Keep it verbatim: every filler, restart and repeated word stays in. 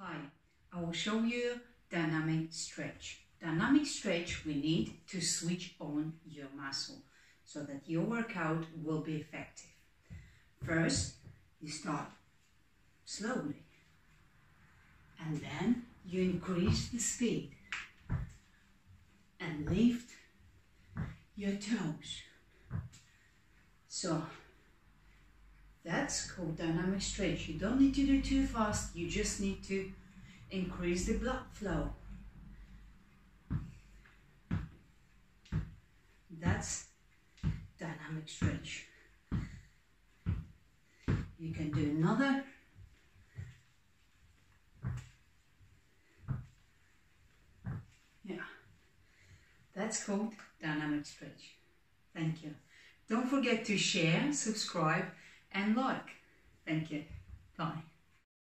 Hi, I will show you dynamic stretch. Dynamic stretch we need to switch on your muscle so that your workout will be effective. First, you start slowly and then you increase the speed and lift your toes. So that's called dynamic stretch. You don't need to do too fast, you just need to increase the blood flow. That's dynamic stretch. You can do another. Yeah, that's called dynamic stretch. Thank you. Don't forget to share, subscribe and like. Thank you. Bye.